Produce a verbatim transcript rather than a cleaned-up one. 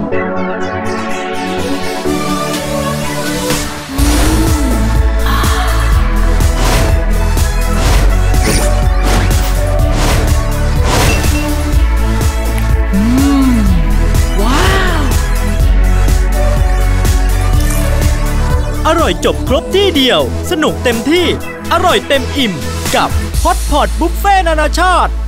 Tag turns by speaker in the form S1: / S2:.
S1: อร่อยจบครบที่เดียวสนุกเต็มที่อร่อยเต็มอิ่มกับฮอตพอตบุฟเฟ่ต์นานาชาติ